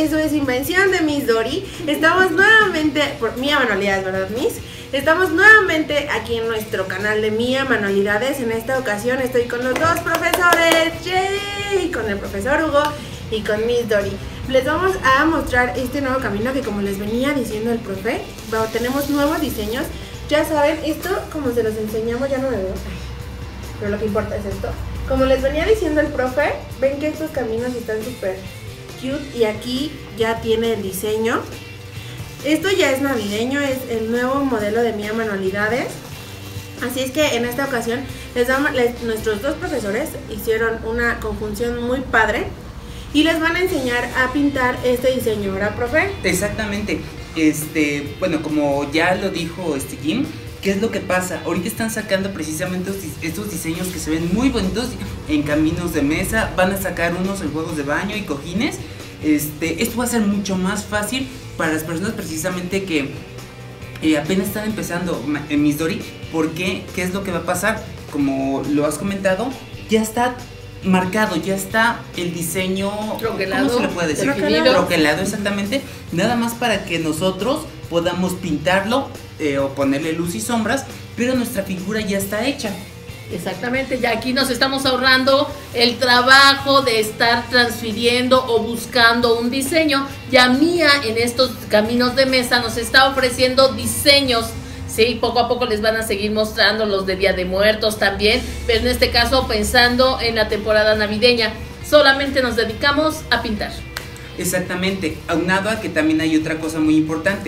eso es invención de Miss Dori. Estamos nuevamente, por Mía Manualidades, ¿verdad, Miss? Estamos nuevamente aquí en nuestro canal de Mía Manualidades. En esta ocasión estoy con los dos profesores, ¡yay! Con el profesor Hugo y con Miss Dori. Les vamos a mostrar este nuevo camino que, como les venía diciendo el profe, tenemos nuevos diseños. Ya saben, esto como se los enseñamos, ya no me veo, pero lo que importa es esto. Como les venía diciendo el profe, ven que estos caminos están súper cute y aquí ya tiene el diseño. Esto ya es navideño, es el nuevo modelo de Mía Manualidades. Así es que en esta ocasión nuestros dos profesores hicieron una conjunción muy padre y les van a enseñar a pintar este diseño, ¿verdad, profe? Exactamente. Bueno, como ya lo dijo Jim, ¿qué es lo que pasa? Ahorita están sacando precisamente estos diseños que se ven muy bonitos en caminos de mesa. Van a sacar unos en juegos de baño y cojines. Esto va a ser mucho más fácil para las personas precisamente que apenas están empezando en Miss Dori. Porque, ¿qué es lo que va a pasar? Como lo has comentado, ya está marcado, ya está el diseño troquelado, ¿cómo se le puede decir? Troquelado, exactamente. Nada más para que nosotros podamos pintarlo o ponerle luz y sombras, pero nuestra figura ya está hecha. Exactamente, ya aquí nos estamos ahorrando el trabajo de estar transfiriendo o buscando un diseño. Ya Mía en estos caminos de mesa nos está ofreciendo diseños. Sí, poco a poco les van a seguir mostrando los de Día de Muertos también, pero en este caso pensando en la temporada navideña, solamente nos dedicamos a pintar. Exactamente, aunado a que también hay otra cosa muy importante.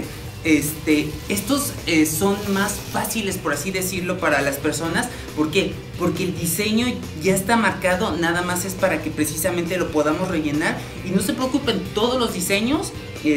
Estos son más fáciles, por así decirlo, para las personas. ¿Por qué? Porque el diseño ya está marcado, nada más es para que precisamente lo podamos rellenar. Y no se preocupen, todos los diseños,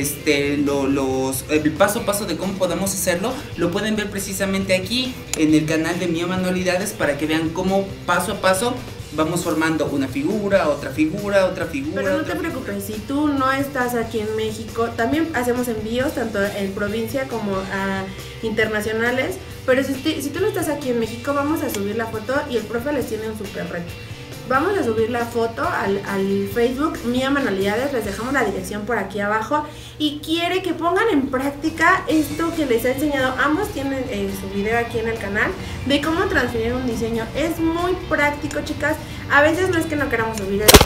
el paso a paso de cómo podamos hacerlo, lo pueden ver precisamente aquí en el canal de Mía Manualidades, para que vean cómo paso a paso vamos formando una figura, otra figura, otra figura. Pero no te preocupes, si tú no estás aquí en México, también hacemos envíos tanto en provincia como a internacionales. Pero si tú no estás aquí en México, vamos a subir la foto y el profe les tiene un súper reto. Vamos a subir la foto al Facebook Mía Manualidades, les dejamos la dirección por aquí abajo y quiere que pongan en práctica esto que les he enseñado. Ambos tienen su video aquí en el canal de cómo transferir un diseño. Es muy práctico, chicas. A veces no es que no queramos subir el...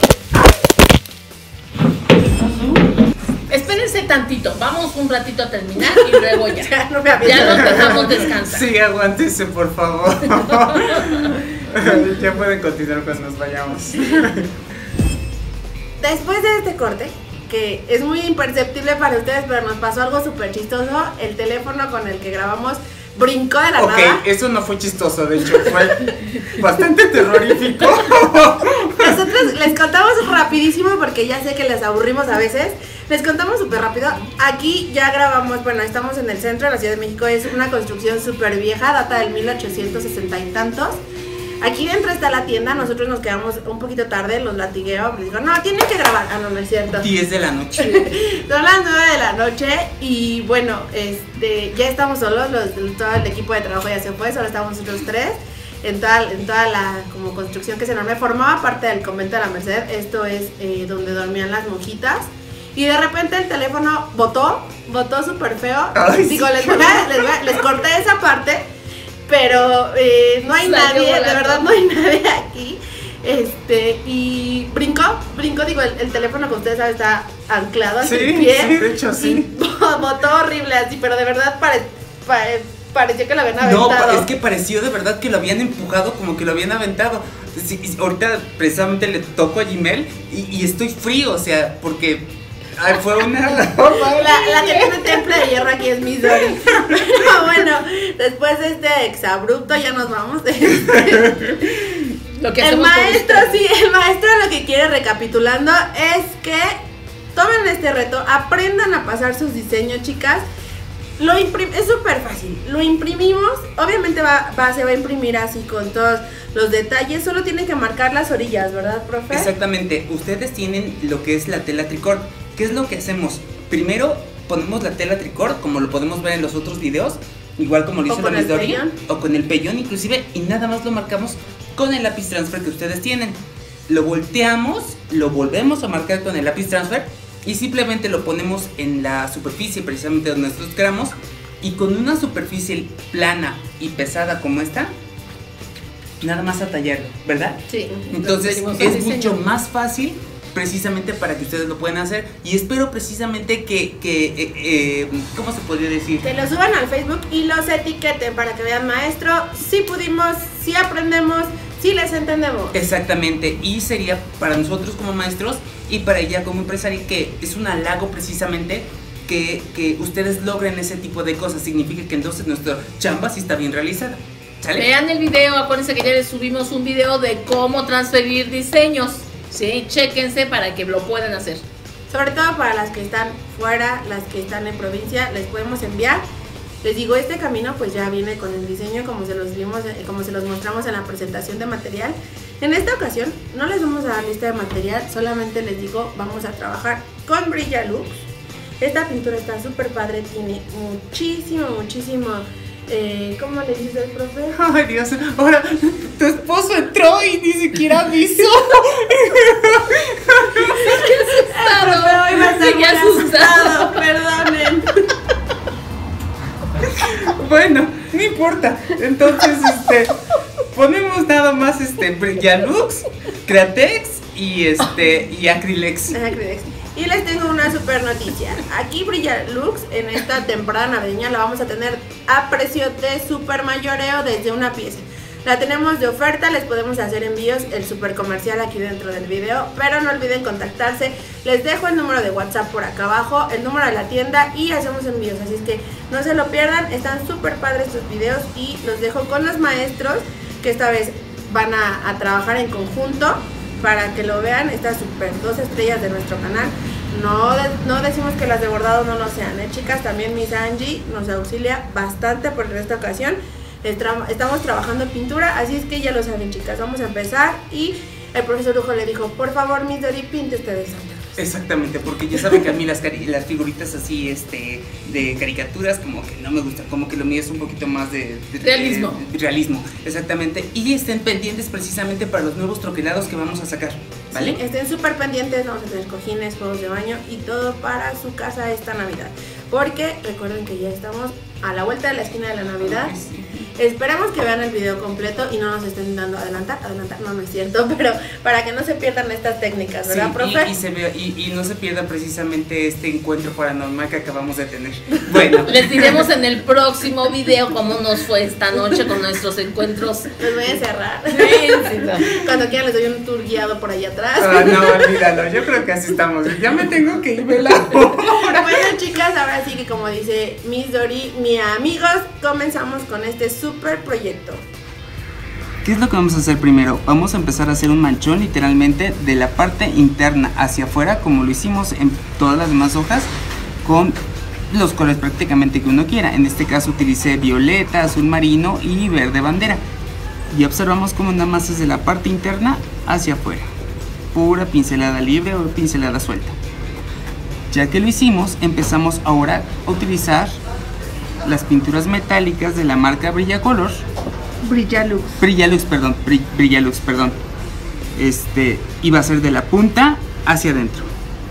Espérense tantito, vamos un ratito a terminar y luego ya. ya nos dejamos descansar. Sí, aguántense, por favor. Ya pueden continuar cuando nos vayamos. Después de este corte, que es muy imperceptible para ustedes, pero nos pasó algo súper chistoso. El teléfono con el que grabamos brincó de la nada. Ok, eso no fue chistoso, de hecho fue bastante terrorífico. Nosotros les contamos rapidísimo porque ya sé que les aburrimos a veces. Les contamos súper rápido. Aquí ya grabamos, bueno, estamos en el centro de la Ciudad de México. Es una construcción súper vieja, data del 1860 y tantos. Aquí dentro está la tienda, nosotros nos quedamos un poquito tarde, los latigueo, les digo, no, tienen que grabar. Ah, no, no es cierto. 10 de la noche. Son las 9 de la noche y bueno, ya estamos solos, todo el equipo de trabajo ya se fue, solo estamos nosotros tres. En toda la como construcción que se enorme, formaba parte del convento de la Merced. Esto es donde dormían las monjitas. Y de repente el teléfono botó súper feo. Ay, digo, sí. les corté esa parte. Pero no hay nadie, de verdad no hay nadie aquí. Y brincó, digo, el teléfono que ustedes saben está anclado a su pie. Sí, de hecho sí. Botó horrible así, pero de verdad pareció que lo habían aventado. No, es que pareció de verdad que lo habían empujado, como que lo habían aventado. Sí, ahorita precisamente le toco a Gmail y estoy frío, o sea, porque... Ay, fue una... la que tiene temple de hierro aquí es Miss Dori. Pero bueno, después de este exabrupto ya nos vamos. Lo que el maestro lo que quiere, recapitulando, es que tomen este reto, aprendan a pasar sus diseños, chicas. Es súper fácil, lo imprimimos, obviamente se va a imprimir así con todos los detalles, solo tienen que marcar las orillas, ¿verdad, profe? Exactamente, ustedes tienen lo que es la tela tricord. ¿Qué es lo que hacemos? Primero ponemos la tela tricord, como lo podemos ver en los otros videos, igual como lo hizo la Miss Dori, o con el pellón inclusive, y nada más lo marcamos con el lápiz transfer que ustedes tienen. Lo volteamos, lo volvemos a marcar con el lápiz transfer y simplemente lo ponemos en la superficie precisamente donde nosotros queramos, y con una superficie plana y pesada como esta, nada más a tallarlo, ¿verdad? Sí. Entonces es mucho más fácil precisamente para que ustedes lo puedan hacer, y espero precisamente que ¿cómo se podría decir? Que lo suban al Facebook y los etiqueten para que vean, maestro, si pudimos, si aprendemos, si les entendemos. Exactamente, y sería para nosotros como maestros y para ella como empresaria que es un halago precisamente que ustedes logren ese tipo de cosas. Significa que entonces nuestra chamba sí está bien realizada. ¿Sale? Vean el video, acuérdense que ya les subimos un video de cómo transferir diseños. Sí, chéquense para que lo puedan hacer. Sobre todo para las que están fuera, las que están en provincia, les podemos enviar. Les digo, este camino pues ya viene con el diseño como se los vimos, como se los mostramos en la presentación de material. En esta ocasión no les vamos a dar lista de material, solamente les digo, vamos a trabajar con Brillalux. Esta pintura está súper padre, tiene muchísimo, ¿cómo le dices al profe? Ay, Dios, ahora tu esposo entró y ni siquiera avisó. El profe hoy va a estar muy asustado, perdonen. Bueno, no importa. Entonces, ponemos nada más Brillalux, Createx y Acrylex. Y les tengo una super noticia. Aquí Brillalux en esta temporada navideña la vamos a tener a precio de super mayoreo desde una pieza. La tenemos de oferta, les podemos hacer envíos, el super comercial aquí dentro del video, pero no olviden contactarse. Les dejo el número de WhatsApp por acá abajo, el número de la tienda y hacemos envíos, así es que no se lo pierdan. Están súper padres estos videos y los dejo con los maestros que esta vez van a trabajar en conjunto para que lo vean. Estas super 2 estrellas de nuestro canal. No decimos que las de bordado no lo sean, chicas. También Miss Angie nos auxilia bastante porque en esta ocasión estamos trabajando en pintura, así es que ya lo saben, chicas. Vamos a empezar y el profesor Lujo le dijo, por favor, Miss Dori, pinte ustedes Santa Claus. Exactamente, porque ya saben que a mí las figuritas así de caricaturas como que no me gustan, como que lo mío es un poquito más de realismo. Realismo, exactamente. Y estén pendientes precisamente para los nuevos troquelados que vamos a sacar, ¿vale? Sí, estén súper pendientes, vamos a tener cojines, juegos de baño y todo para su casa esta Navidad. Porque recuerden que ya estamos a la vuelta de la esquina de la Navidad. Ay, sí. Esperemos que vean el video completo y no nos estén dando adelantar, no es cierto, pero para que no se pierdan estas técnicas, ¿verdad, sí, profe? Y no se pierda precisamente este encuentro paranormal que acabamos de tener. Bueno, les diremos en el próximo video cómo nos fue esta noche con nuestros encuentros. Los voy a encerrar. Sí, no. Cuando quieran les doy un tour guiado por allá atrás. No, olvídalo, yo creo que así estamos. Ya me tengo que ir, ¿verdad? Bueno, chicas, ahora sí que como dice Miss Dori, mi amigos, comenzamos con este super proyecto. ¿Qué es lo que vamos a hacer primero? Vamos a empezar a hacer un manchón literalmente de la parte interna hacia afuera, como lo hicimos en todas las demás hojas, con los colores prácticamente que uno quiera. En este caso utilicé violeta, azul marino y verde bandera. Y observamos cómo nada más es de la parte interna hacia afuera. Pura pincelada libre o pincelada suelta. Ya que lo hicimos, empezamos ahora a utilizar las pinturas metálicas de la marca Brillacolor. Brillalux. Brillalux, perdón. Y va a ser de la punta hacia adentro.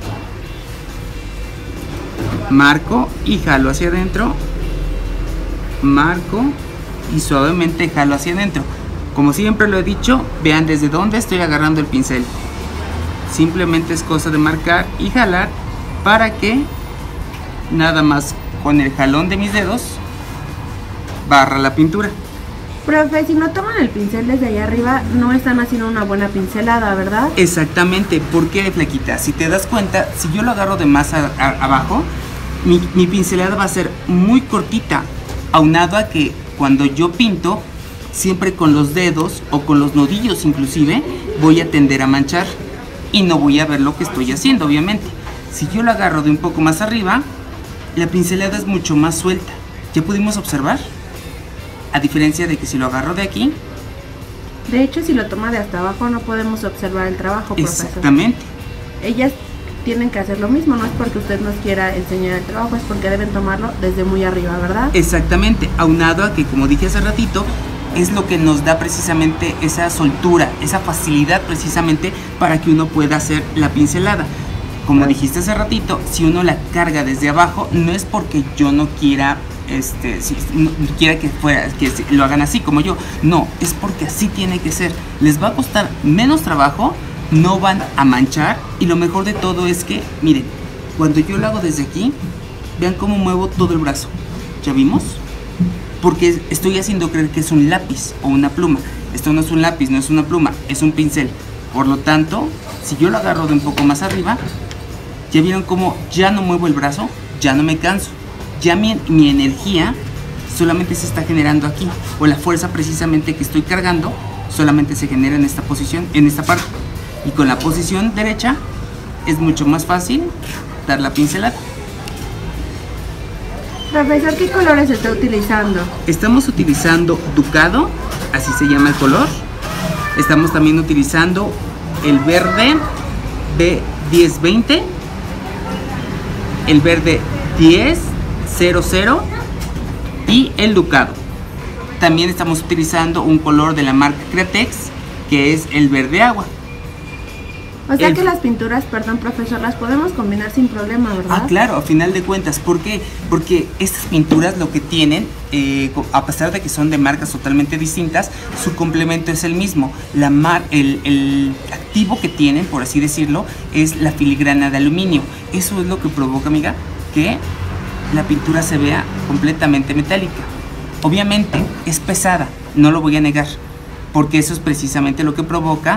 Marco y jalo hacia adentro. Marco y suavemente jalo hacia adentro. Como siempre lo he dicho, vean desde dónde estoy agarrando el pincel. Simplemente es cosa de marcar y jalar para que nada más con el jalón de mis dedos barra la pintura. Profe, si no toman el pincel desde allá arriba, no están haciendo una buena pincelada, ¿verdad? Exactamente, porque Flequita, si te das cuenta, si yo lo agarro de más abajo, mi pincelada va a ser muy cortita, aunado a que cuando yo pinto, siempre con los dedos o con los nodillos inclusive, voy a tender a manchar y no voy a ver lo que estoy haciendo, obviamente. Si yo lo agarro de un poco más arriba, la pincelada es mucho más suelta. ¿Ya pudimos observar? A diferencia de que si lo agarro de aquí... De hecho, si lo toma de hasta abajo no podemos observar el trabajo, profesor. Exactamente. Ellas tienen que hacer lo mismo, no es porque usted nos quiera enseñar el trabajo, es porque deben tomarlo desde muy arriba, ¿verdad? Exactamente, aunado a que, como dije hace ratito, es lo que nos da precisamente esa soltura, esa facilidad precisamente para que uno pueda hacer la pincelada. Como dijiste hace ratito, si uno la carga desde abajo, no es porque yo no quiera, no quiera que lo hagan así como yo. No, es porque así tiene que ser. Les va a costar menos trabajo, no van a manchar, y lo mejor de todo es que, miren, cuando yo lo hago desde aquí, vean cómo muevo todo el brazo. ¿Ya vimos? Porque estoy haciendo creer que es un lápiz o una pluma. Esto no es un lápiz, no es una pluma, es un pincel. Por lo tanto, si yo lo agarro de un poco más arriba, ya vieron cómo ya no muevo el brazo, ya no me canso. Ya mi energía solamente se está generando aquí, o la fuerza precisamente que estoy cargando solamente se genera en esta posición, en esta parte. Y con la posición derecha es mucho más fácil dar la pincelada. Profesor, ¿qué colores está utilizando? Estamos utilizando Ducado, así se llama el color. Estamos también utilizando el verde B1020, el verde 1000 y el Ducado. También estamos utilizando un color de la marca Createx, que es el verde agua. O sea que las pinturas, perdón profesor, las podemos combinar sin problema, ¿verdad? Ah, claro, a final de cuentas. ¿Por qué? Porque estas pinturas lo que tienen, a pesar de que son de marcas totalmente distintas, su complemento es el mismo. El activo que tienen, por así decirlo, es la filigrana de aluminio. Eso es lo que provoca, amiga, que la pintura se vea completamente metálica. Obviamente es pesada, no lo voy a negar, porque eso es precisamente lo que provoca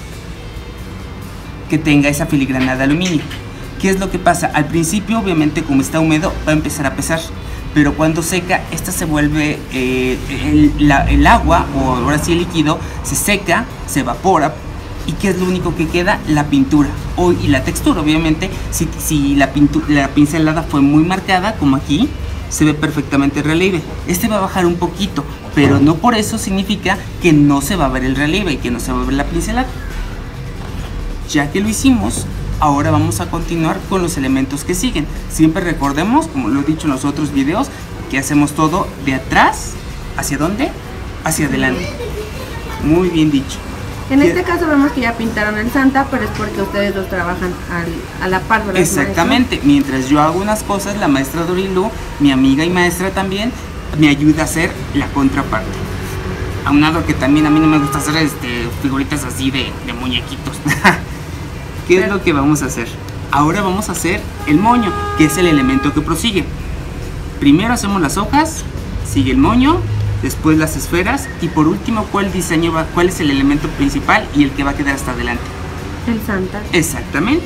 que tenga esa filigrana de aluminio. ¿Qué es lo que pasa? Al principio, obviamente, como está húmedo, va a empezar a pesar, pero cuando seca, esta se vuelve, el agua, o ahora sí el líquido, se seca, se evapora. ¿Y qué es lo único que queda? La pintura y la textura. Obviamente, si la pincelada fue muy marcada, como aquí, se ve perfectamente el relieve. Este va a bajar un poquito, pero no por eso significa que no se va a ver el relieve y que no se va a ver la pincelada. Ya que lo hicimos, ahora vamos a continuar con los elementos que siguen. Siempre recordemos, como lo he dicho en los otros videos, que hacemos todo de atrás, ¿hacia dónde? Hacia adelante. Muy bien dicho. En este caso vemos que ya pintaron el Santa, pero es porque ustedes dos trabajan a la par, ¿verdad? Exactamente. Maestro? Mientras yo hago unas cosas, la maestra Dorilu, mi amiga y maestra también, me ayuda a hacer la contraparte. Aunado que también a mí no me gusta hacer figuritas así de muñequitos. ¿Qué es lo que vamos a hacer? Ahora vamos a hacer el moño, que es el elemento que prosigue. Primero hacemos las hojas, sigue el moño, después las esferas y por último, ¿cuál es el elemento principal y el que va a quedar hasta adelante? El Santa. Exactamente.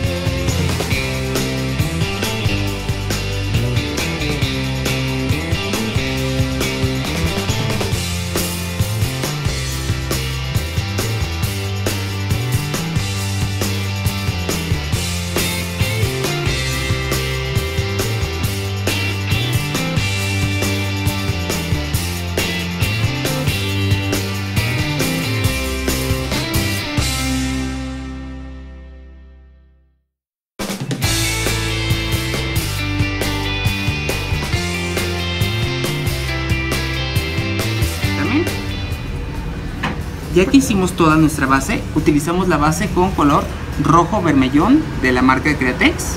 Ya que hicimos toda nuestra base, utilizamos la base con color rojo vermellón de la marca Createx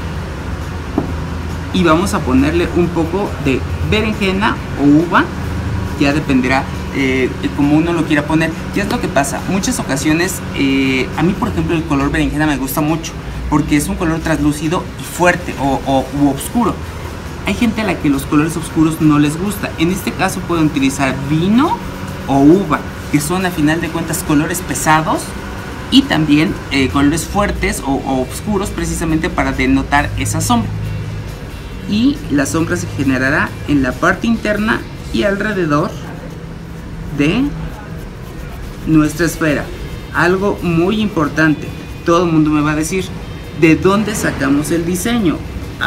y vamos a ponerle un poco de berenjena o uva, ya dependerá como uno lo quiera poner. ¿Qué es lo que pasa? Muchas ocasiones, a mí por ejemplo el color berenjena me gusta mucho porque es un color translúcido y fuerte u oscuro. Hay gente a la que los colores oscuros no les gusta. En este caso pueden utilizar vino o uva, que son a final de cuentas colores pesados y también colores fuertes o oscuros, precisamente para denotar esa sombra. Y la sombra se generará en la parte interna y alrededor de nuestra esfera. Algo muy importante, todo el mundo me va a decir, ¿de dónde sacamos el diseño?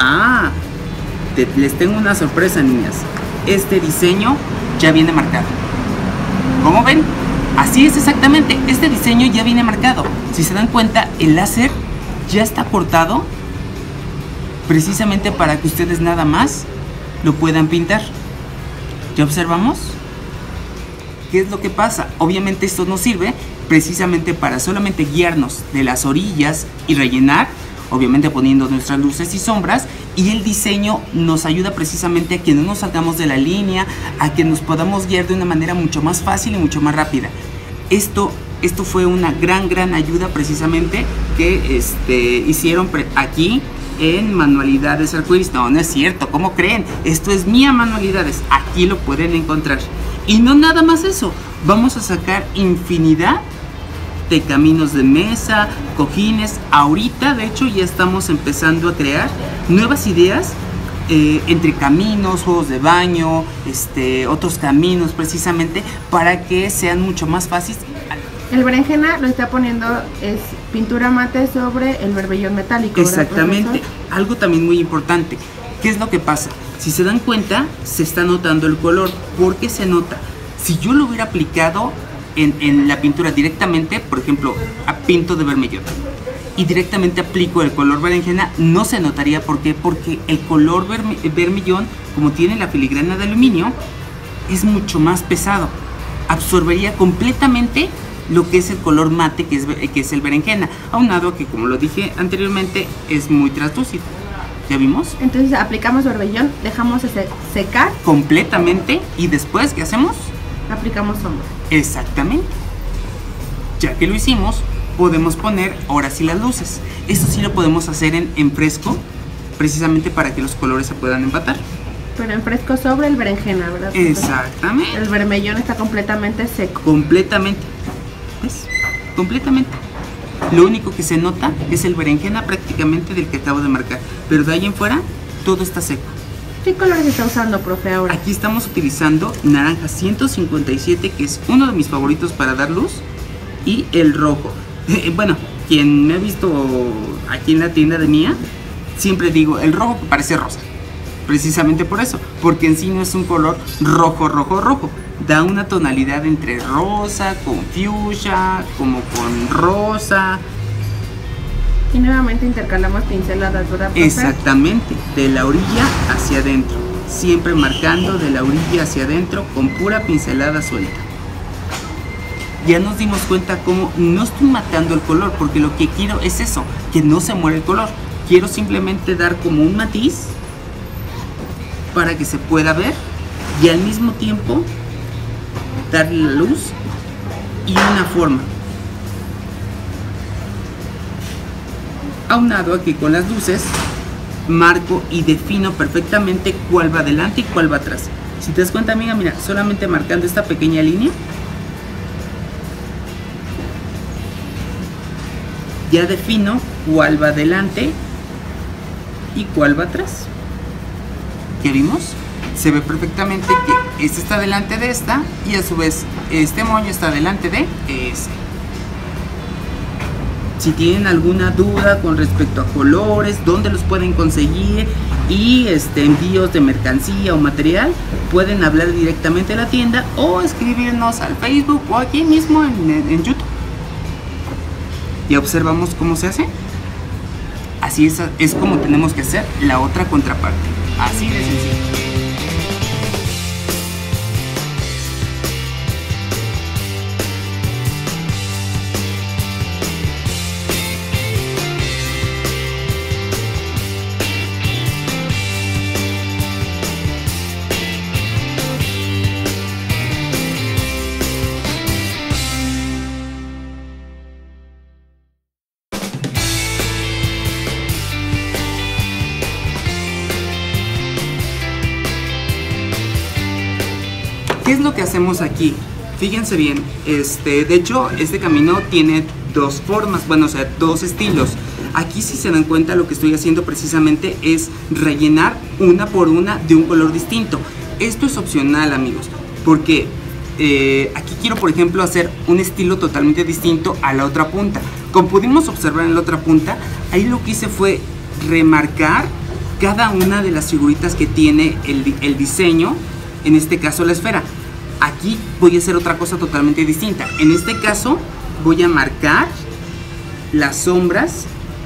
Les tengo una sorpresa, niñas. Este diseño ya viene marcado. ¿Cómo ven? Así es exactamente, este diseño ya viene marcado. Si se dan cuenta, el láser ya está cortado precisamente para que ustedes nada más lo puedan pintar. ¿Ya observamos? ¿Qué es lo que pasa? Obviamente esto nos sirve precisamente para solamente guiarnos de las orillas y rellenar, obviamente poniendo nuestras luces y sombras, y el diseño nos ayuda precisamente a que no nos salgamos de la línea, a que nos podamos guiar de una manera mucho más fácil y mucho más rápida. Esto fue una gran ayuda precisamente que hicieron aquí en Manualidades Arcoiris. No es cierto, ¿cómo creen? Esto es Mía Manualidades, aquí lo pueden encontrar. Y no nada más eso, vamos a sacar infinidad de caminos de mesa, cojines. Ahorita de hecho ya estamos empezando a crear nuevas ideas entre caminos, juegos de baño, otros caminos precisamente para que sean mucho más fáciles. El berenjena lo está poniendo es pintura mate sobre el verbellón metálico. Exactamente. ¿Verdad, Algo también muy importante. ¿Qué es lo que pasa? Si se dan cuenta, se está notando el color. ¿Por qué se nota? Si yo lo hubiera aplicado en la pintura directamente, por ejemplo, a pinto de vermellón y directamente aplico el color berenjena, no se notaría. ¿Por qué? Porque el color vermellón, como tiene la filigrana de aluminio, es mucho más pesado. Absorbería completamente lo que es el color mate que es el berenjena, aunado a que, como lo dije anteriormente, es muy translúcido. ¿Ya vimos? Entonces aplicamos verbellón, dejamos secar completamente y después, ¿qué hacemos? Aplicamos sombra. Exactamente. Ya que lo hicimos, podemos poner ahora sí las luces. Esto sí lo podemos hacer en fresco, precisamente para que los colores se puedan empatar. Pero en fresco sobre el berenjena, ¿verdad? Exactamente. El vermellón está completamente seco. Completamente. ¿Ves? Completamente. Lo único que se nota es el berenjena prácticamente del que acabo de marcar. Pero de ahí en fuera, todo está seco. ¿Qué colores está usando, profe, ahora? Aquí estamos utilizando naranja 157, que es uno de mis favoritos para dar luz, y el rojo. Bueno, quien me ha visto aquí en la tienda de Mía, siempre digo el rojo que parece rosa. Precisamente por eso, porque en sí no es un color rojo. Da una tonalidad entre rosa, con fuchsia, como con rosa. Y nuevamente intercalamos pinceladas, ¿verdad, profe? Exactamente, de la orilla hacia adentro. Siempre marcando de la orilla hacia adentro con pura pincelada suelta. Ya nos dimos cuenta cómo no estoy matando el color, porque lo que quiero es eso, que no se muera el color. Quiero simplemente dar como un matiz para que se pueda ver y al mismo tiempo darle la luz y una forma. Aunado aquí con las luces, marco y defino perfectamente cuál va adelante y cuál va atrás. Si te das cuenta, amiga, mira, solamente marcando esta pequeña línea, ya defino cuál va adelante y cuál va atrás. ¿Qué vimos? Se ve perfectamente que esta está delante de esta y a su vez este moño está delante de ese. Si tienen alguna duda con respecto a colores, dónde los pueden conseguir y envíos de mercancía o material, pueden hablar directamente a la tienda o escribirnos al Facebook o aquí mismo en YouTube. Ya observamos cómo se hace. Así es como tenemos que hacer la otra contraparte. Así de sencillo. ¿Qué es lo que hacemos aquí? Fíjense bien, de hecho este camino tiene dos formas, bueno, o sea, dos estilos. Aquí, si se dan cuenta, lo que estoy haciendo precisamente es rellenar una por una de un color distinto. Esto es opcional, amigos, porque aquí quiero, por ejemplo, hacer un estilo totalmente distinto a la otra punta. Como pudimos observar en la otra punta, ahí lo que hice fue remarcar cada una de las figuritas que tiene el diseño, en este caso la esfera. Aquí voy a hacer otra cosa totalmente distinta. En este caso voy a marcar las sombras.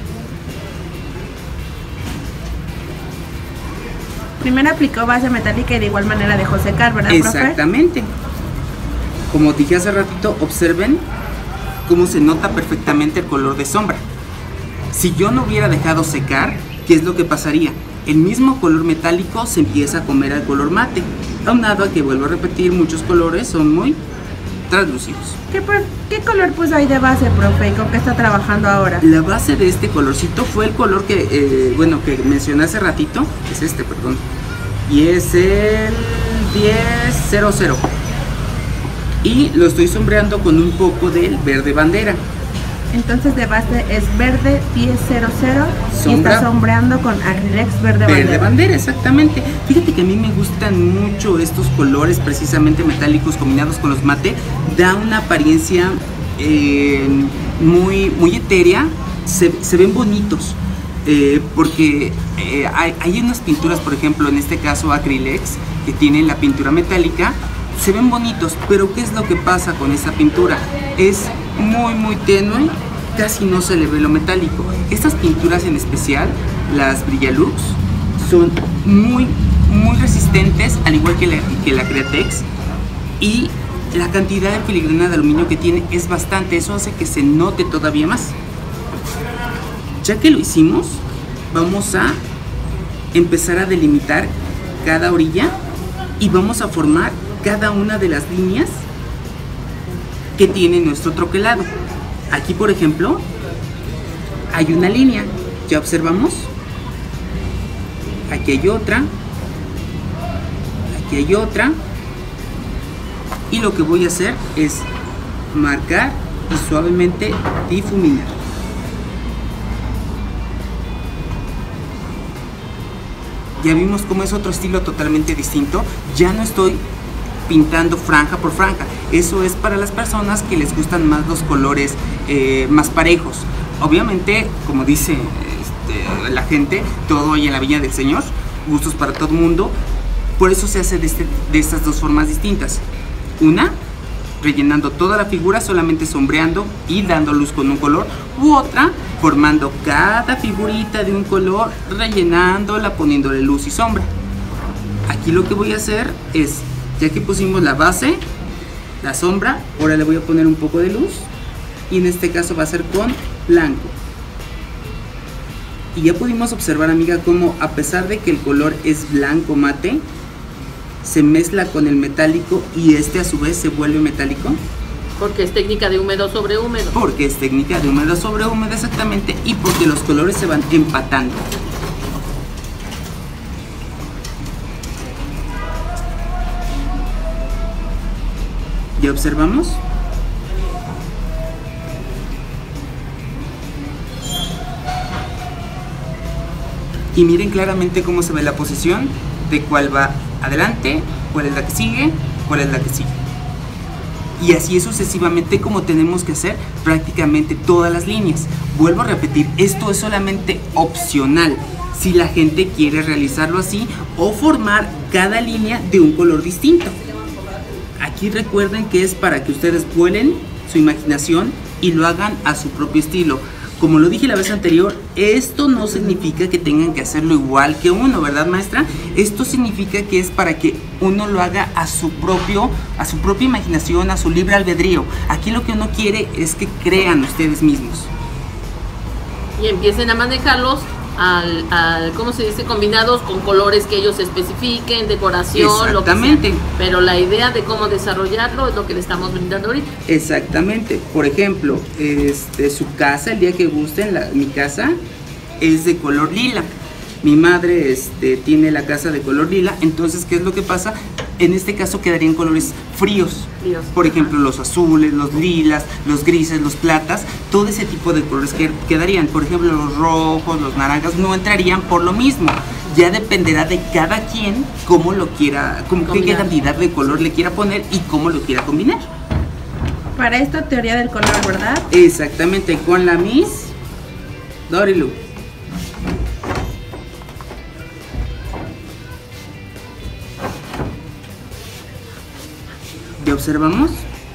Primero aplicó base metálica y de igual manera dejó secar, ¿verdad, profe? Exactamente. Como dije hace ratito, observen cómo se nota perfectamente el color de sombra. Si yo no hubiera dejado secar, ¿qué es lo que pasaría? El mismo color metálico se empieza a comer al color mate, aunado a que, vuelvo a repetir, muchos colores son muy translúcidos. ¿Qué color puso ahí de base, profe? ¿Y con qué está trabajando ahora? La base de este colorcito fue el color que, que mencioné hace ratito, es este, perdón, y es el 1000. Y lo estoy sombreando con un poco del verde bandera. Entonces de base es verde 1000 y Sombra. está sombreando con Acrylex verde Verde bandera. bandera, exactamente. Fíjate que a mí me gustan mucho estos colores precisamente metálicos combinados con los mate. Da una apariencia muy etérea. Se ven bonitos. Porque hay unas pinturas, por ejemplo, en este caso Acrylex, que tienen la pintura metálica. Se ven bonitos, pero ¿qué es lo que pasa con esta pintura? Es muy tenue, casi no se le ve lo metálico. Estas pinturas en especial, las Brillalux, son muy resistentes, al igual que la Createx, y la cantidad de filigrana de aluminio que tiene es bastante. Eso hace que se note todavía más. Ya que lo hicimos, vamos a empezar a delimitar cada orilla y vamos a formar cada una de las líneas que tiene nuestro troquelado. Aquí, por ejemplo, hay una línea, ya observamos. Aquí hay otra, aquí hay otra, y lo que voy a hacer es marcar y suavemente difuminar. Ya vimos cómo es otro estilo totalmente distinto. Ya no estoy pintando franja por franja. Eso es para las personas que les gustan más los colores más parejos. Obviamente, como dice la gente, todo hay en la viña del Señor, gustos para todo el mundo. Por eso se hace de estas dos formas distintas. Una, rellenando toda la figura, solamente sombreando y dando luz con un color, u otra, formando cada figurita de un color, rellenándola, poniéndole luz y sombra. Aquí lo que voy a hacer es, ya que pusimos la base, la sombra, ahora le voy a poner un poco de luz, y en este caso va a ser con blanco. Y ya pudimos observar, amiga, cómo a pesar de que el color es blanco mate, se mezcla con el metálico y este a su vez se vuelve metálico. Porque es técnica de húmedo sobre húmedo. Porque es técnica de húmedo sobre húmedo, exactamente, y porque los colores se van empatando. ¿Ya observamos? Y miren claramente cómo se ve la posición de cuál va adelante, cuál es la que sigue, cuál es la que sigue. Y así es sucesivamente como tenemos que hacer prácticamente todas las líneas. Vuelvo a repetir, esto es solamente opcional si la gente quiere realizarlo así o formar cada línea de un color distinto. Aquí recuerden que es para que ustedes vuelen su imaginación y lo hagan a su propio estilo. Como lo dije la vez anterior, esto no significa que tengan que hacerlo igual que uno, ¿verdad, maestra? Esto significa que es para que uno lo haga a su propia imaginación, a su libre albedrío. Aquí lo que uno quiere es que crean ustedes mismos. Y empiecen a manejarlos ¿cómo se dice? Combinados con colores que ellos especifiquen, decoración, lo que sea. Pero la idea de cómo desarrollarlo es lo que le estamos brindando ahorita. Exactamente. Por ejemplo, su casa, el día que gusten, mi casa es de color lila. Mi madre tiene la casa de color lila. Entonces, ¿qué es lo que pasa? En este caso quedarían colores fríos. Por ejemplo, los azules, los lilas, los grises, los platas, todo ese tipo de colores que quedarían. Por ejemplo, los rojos, los naranjas no entrarían por lo mismo. Ya dependerá de cada quien cómo lo quiera, qué cantidad de color le quiera poner y cómo lo quiera combinar. Para esto, teoría del color, ¿verdad? Exactamente, con la Miss Dorilu. ¿Ya observamos?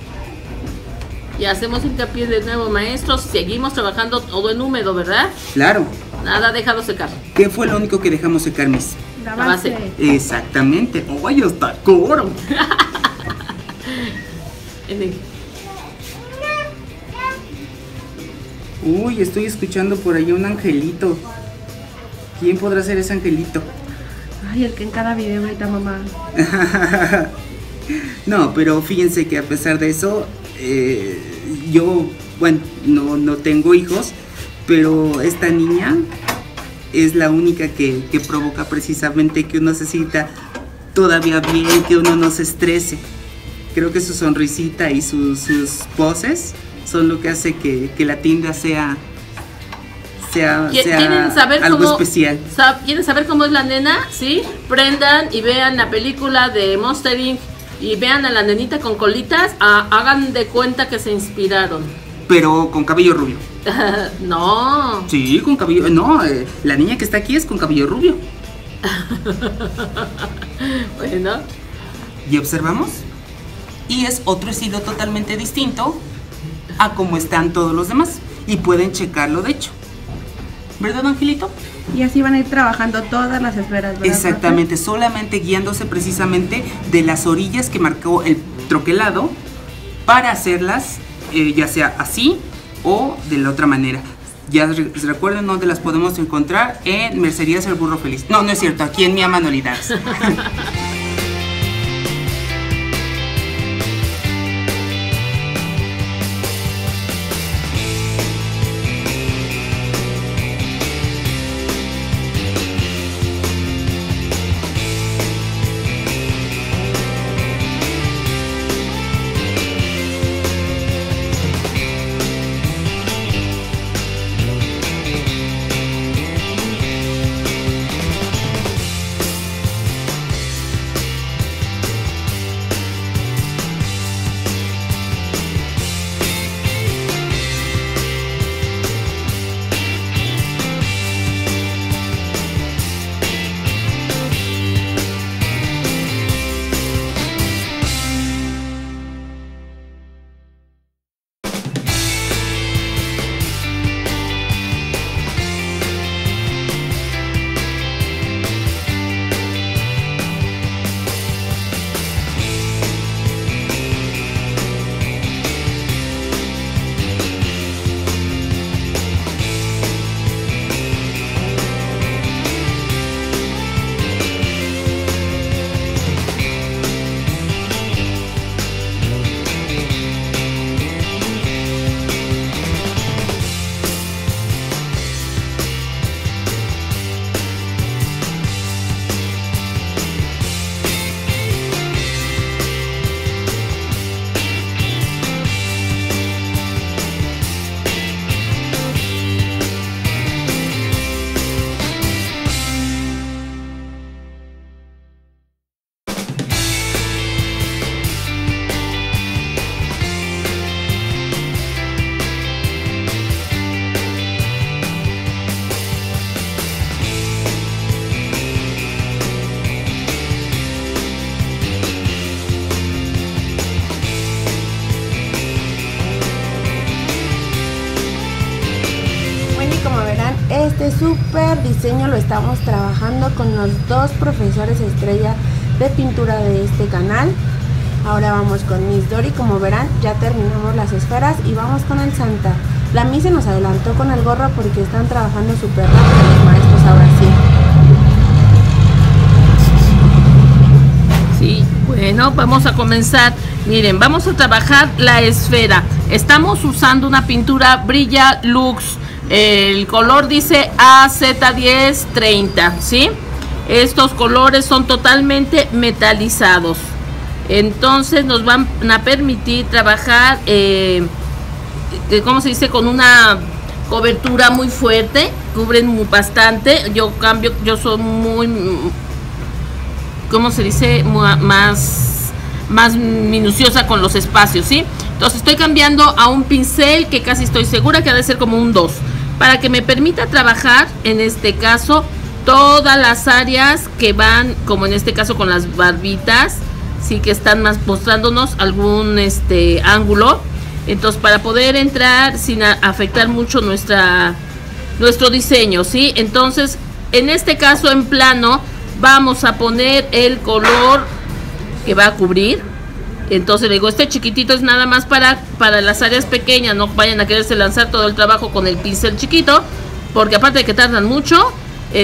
Y hacemos hincapié de nuevo, maestros, seguimos trabajando todo en húmedo, ¿verdad? Claro. Nada dejado secar. ¿Qué fue lo único que dejamos secar, Miss? La base. Exactamente. ¡Ay, hasta coro! Uy, estoy escuchando por ahí un angelito. ¿Quién podrá ser ese angelito? Ay, el que en cada video grita mamá. No, pero fíjense que a pesar de eso, yo, bueno, no tengo hijos, pero esta niña es la única que provoca precisamente que uno se sienta todavía bien, que uno no se estrese. Creo que su sonrisita y sus poses son lo que hace que la tienda sea ¿Quieren saber algo cómo, especial. ¿Quieren saber cómo es la nena? ¿Sí? Prendan y vean la película de Monster Inc. y vean a la nenita con colitas, hagan de cuenta que se inspiraron. Pero con cabello rubio. No. Sí, con cabello. No, la niña que está aquí es con cabello rubio. Bueno. Y observamos. Y es otro estilo totalmente distinto a como están todos los demás. Y pueden checarlo, de hecho. ¿Verdad, Angelito? Y así van a ir trabajando todas las esferas, ¿verdad? Exactamente, solamente guiándose precisamente de las orillas que marcó el troquelado para hacerlas ya sea así o de la otra manera. Ya recuerden dónde las podemos encontrar: en Mercerías El Burro Feliz. No, no es cierto, aquí en Mía Manualidades. Este súper diseño lo estamos trabajando con los dos profesores estrella de pintura de este canal. Ahora vamos con Miss Dori. Como verán, ya terminamos las esferas y vamos con el Santa. La Miss se nos adelantó con el gorro porque están trabajando súper rápido los maestros ahora sí. Sí, bueno, vamos a comenzar. Miren, vamos a trabajar la esfera. Estamos usando una pintura Brilla Lux. El color dice AZ1030, ¿sí? Estos colores son totalmente metalizados. Entonces nos van a permitir trabajar, ¿cómo se dice? Con una cobertura muy fuerte. Cubren bastante. Yo soy muy, ¿cómo se dice? Más minuciosa con los espacios, ¿sí? Entonces estoy cambiando a un pincel que casi estoy segura que ha de ser como un 2, para que me permita trabajar, en este caso, todas las áreas que van, como en este caso con las barbitas, sí, que están más mostrándonos algún ángulo. Entonces, para poder entrar sin afectar mucho nuestro diseño, ¿sí? Entonces, en este caso, en plano, vamos a poner el color que va a cubrir. Entonces le digo, este chiquitito es nada más para las áreas pequeñas, no vayan a quererse lanzar todo el trabajo con el pincel chiquito, porque aparte de que tardan mucho,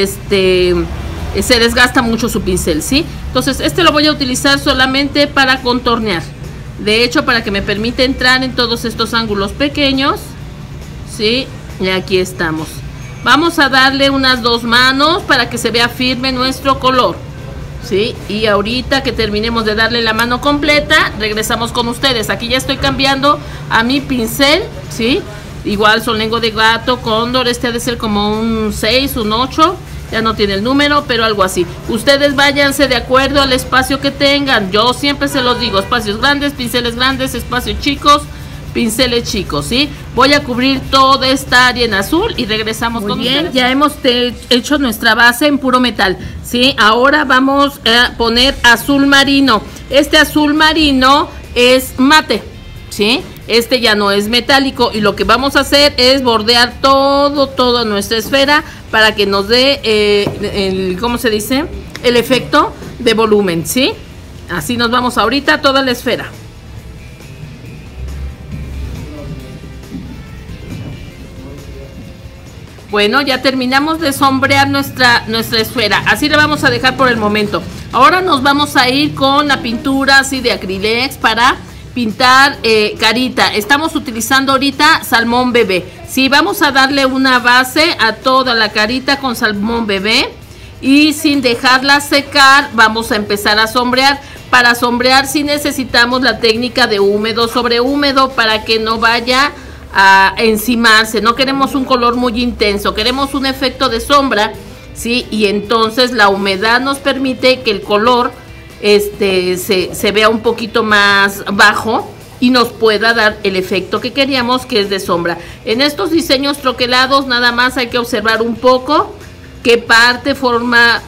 se desgasta mucho su pincel, ¿sí? Entonces este lo voy a utilizar solamente para contornear. De hecho, para que me permita entrar en todos estos ángulos pequeños, ¿sí? Y aquí estamos. Vamos a darle unas 2 manos para que se vea firme nuestro color, ¿sí? Y ahorita que terminemos de darle la mano completa, regresamos con ustedes. Aquí ya estoy cambiando a mi pincel, ¿sí? Igual solengo de gato, cóndor, este ha de ser como un 6, un 8, ya no tiene el número, pero algo así. Ustedes váyanse de acuerdo al espacio que tengan. Yo siempre se los digo, espacios grandes, pinceles grandes, espacios chicos, pinceles chicos, ¿sí? Voy a cubrir toda esta área en azul y regresamos con ustedes. Ya hemos hecho nuestra base en puro metal, ¿sí? Ahora vamos a poner azul marino. Este azul marino es mate, ¿sí? Este ya no es metálico y lo que vamos a hacer es bordear toda nuestra esfera para que nos dé ¿cómo se dice? El efecto de volumen, ¿sí? Así nos vamos ahorita toda la esfera. Bueno, ya terminamos de sombrear nuestra esfera. Así la vamos a dejar por el momento. Ahora nos vamos a ir con la pintura así de acrílex para pintar carita. Estamos utilizando ahorita salmón bebé. Sí, vamos a darle una base a toda la carita con salmón bebé. Y sin dejarla secar, vamos a empezar a sombrear. Para sombrear sí necesitamos la técnica de húmedo sobre húmedo para que no vaya a encimarse. No queremos un color muy intenso, queremos un efecto de sombra, ¿sí? Y entonces la humedad nos permite que el color se vea un poquito más bajo y nos pueda dar el efecto que queríamos, que es de sombra. En estos diseños troquelados nada más hay que observar un poco qué parte forma,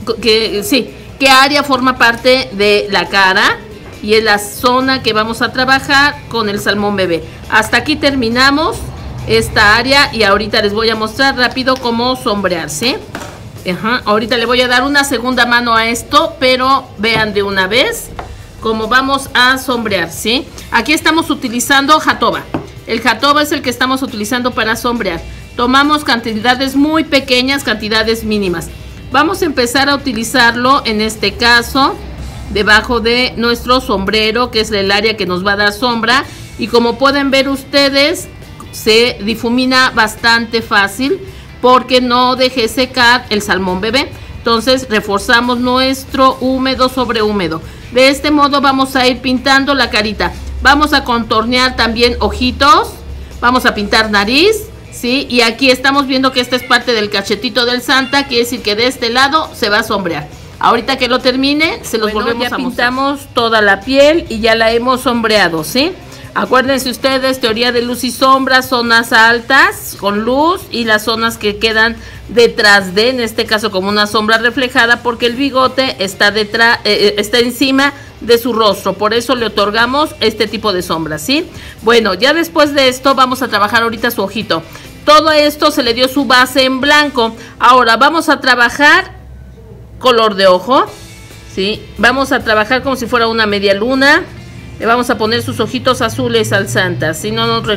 qué área forma parte de la cara, y es la zona que vamos a trabajar con el salmón bebé. Hasta aquí terminamos esta área y ahorita les voy a mostrar rápido cómo sombrear, ¿sí? Ahorita le voy a dar una segunda mano a esto, pero vean de una vez cómo vamos a sombrear, ¿sí? Aquí estamos utilizando jatoba. El jatoba es el que estamos utilizando para sombrear. Tomamos cantidades muy pequeñas, cantidades mínimas. Vamos a empezar a utilizarlo en este caso debajo de nuestro sombrero, que es el área que nos va a dar sombra, y como pueden ver ustedes se difumina bastante fácil porque no dejé secar el salmón bebé. Entonces reforzamos nuestro húmedo sobre húmedo. De este modo vamos a ir pintando la carita. Vamos a contornear también ojitos, vamos a pintar nariz, ¿sí? Y aquí estamos viendo que esta es parte del cachetito del Santa, quiere decir que de este lado se va a sombrear. Ahorita que lo termine, se los volvemos a mostrar. Pintamos toda la piel y ya la hemos sombreado, ¿sí? Acuérdense ustedes, teoría de luz y sombra, zonas altas con luz y las zonas que quedan detrás de, en este caso como una sombra reflejada, porque el bigote está detrás, está encima de su rostro, por eso le otorgamos este tipo de sombras, ¿sí? Bueno, ya después de esto vamos a trabajar ahorita su ojito. Todo esto se le dio su base en blanco. Ahora vamos a trabajar color de ojo, ¿sí? Vamos a trabajar como si fuera una media luna. Le vamos a poner sus ojitos azules al Santa, ¿sí?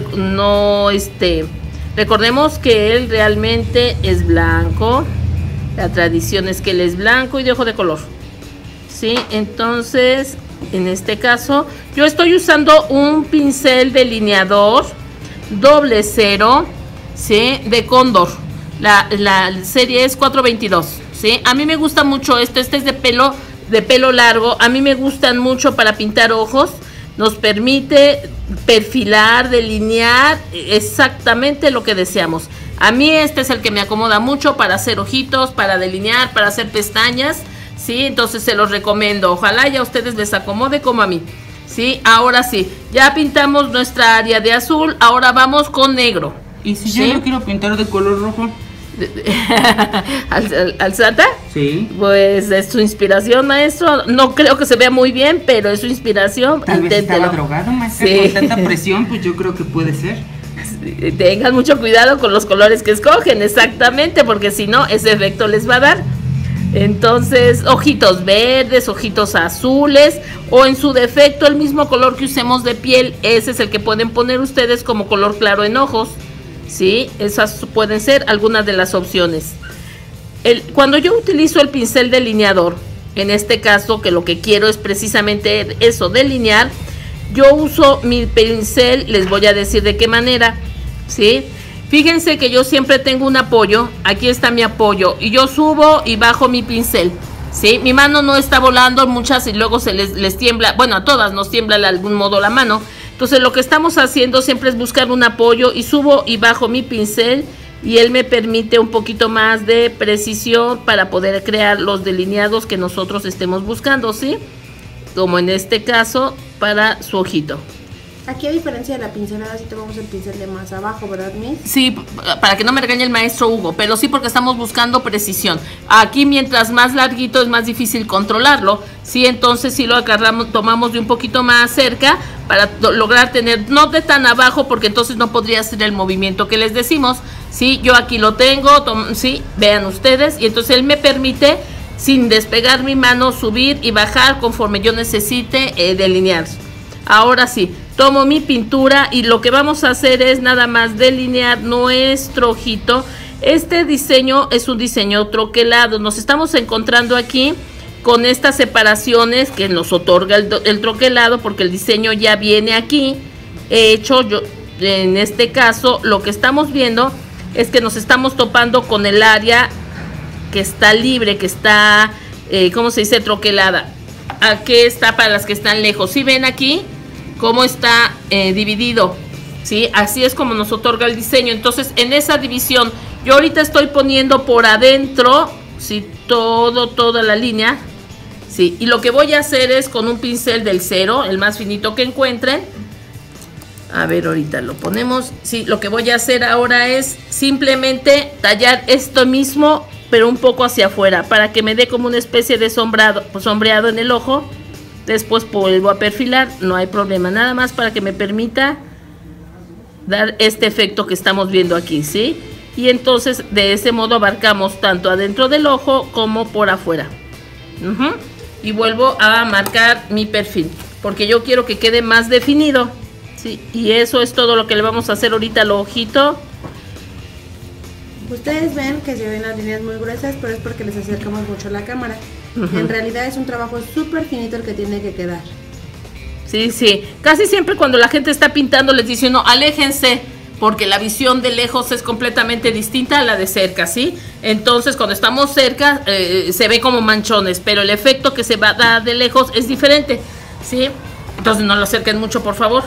Recordemos que él realmente es blanco. La tradición es que él es blanco y de ojo de color, ¿sí? Entonces, en este caso, yo estoy usando un pincel delineador 00, ¿sí? De cóndor. La serie es 422, ¿sí? A mí me gusta mucho este es de pelo largo. A mí me gustan mucho para pintar ojos. Nos permite perfilar, delinear exactamente lo que deseamos. A mí este es el que me acomoda mucho para hacer ojitos, para delinear, para hacer pestañas, ¿sí? Entonces se los recomiendo. Ojalá ya a ustedes les acomode como a mí, ¿sí? Ahora sí, ya pintamos nuestra área de azul. Ahora vamos con negro. ¿Y si yo lo quiero pintar de color rojo? ¿Al Santa? Sí. Pues es su inspiración, maestro. No creo que se vea muy bien, pero es su inspiración. Tal vez estaba drogado, maestro, sí. Con tanta presión, pues yo creo que puede ser. Tengan mucho cuidado con los colores que escogen, exactamente, porque si no, ese efecto les va a dar. Entonces, ojitos verdes, ojitos azules, o en su defecto el mismo color que usemos de piel, ese es el que pueden poner ustedes como color claro en ojos, ¿sí? Esas pueden ser algunas de las opciones. Cuando yo utilizo el pincel delineador, en este caso que lo que quiero es precisamente eso, delinear, yo uso mi pincel, les voy a decir de qué manera, ¿sí? Fíjense que yo siempre tengo un apoyo, aquí está mi apoyo, y yo subo y bajo mi pincel, ¿sí? Mi mano no está volando, muchas y luego se les tiembla, bueno, a todas nos tiembla de algún modo la mano. Entonces lo que estamos haciendo siempre es buscar un apoyo y subo y bajo mi pincel y él me permite un poquito más de precisión para poder crear los delineados que nosotros estemos buscando, ¿sí? Como en este caso para su ojito. Aquí a diferencia de la pincelada, sí tomamos el pincel de más abajo, ¿verdad, Miss? Sí, para que no me regañe el maestro Hugo, pero sí porque estamos buscando precisión. Aquí mientras más larguito es más difícil controlarlo, sí, entonces sí lo agarramos, tomamos de un poquito más cerca para lograr tener, no de tan abajo porque entonces no podría hacer el movimiento que les decimos, sí, yo aquí lo tengo, sí, vean ustedes, y entonces él me permite, sin despegar mi mano, subir y bajar conforme yo necesite delinear. Ahora sí, tomo mi pintura y lo que vamos a hacer es nada más delinear nuestro ojito. Este diseño es un diseño troquelado. Nos estamos encontrando aquí con estas separaciones que nos otorga el troquelado porque el diseño ya viene aquí hecho. En este caso lo que estamos viendo es que nos estamos topando con el área que está libre, que está, ¿cómo se dice? Troquelada. Aquí está para las que están lejos. ¿Sí ven aquí cómo está dividido? ¿Sí? Así es como nos otorga el diseño. Entonces, en esa división, yo ahorita estoy poniendo por adentro, ¿sí? Toda la línea, ¿sí? Y lo que voy a hacer es con un pincel del 0, el más finito que encuentren. A ver, ahorita lo ponemos. Sí, lo que voy a hacer ahora es simplemente tallar esto mismo, pero un poco hacia afuera, para que me dé como una especie de sombreado en el ojo. Después vuelvo a perfilar, no hay problema, nada más para que me permita dar este efecto que estamos viendo aquí, ¿sí? Y entonces de ese modo abarcamos tanto adentro del ojo como por afuera. Y vuelvo a marcar mi perfil, porque yo quiero que quede más definido, ¿sí? Y eso es todo lo que le vamos a hacer ahorita al ojito. Ustedes ven que se ven las líneas muy gruesas, pero es porque les acercamos mucho a la cámara. En realidad es un trabajo súper finito el que tiene que quedar. Sí, sí. Casi siempre cuando la gente está pintando les dice, no, aléjense, porque la visión de lejos es completamente distinta a la de cerca, ¿sí? Entonces cuando estamos cerca se ve como manchones, pero el efecto que se va a dar de lejos es diferente, ¿sí? Entonces no lo acerquen mucho, por favor.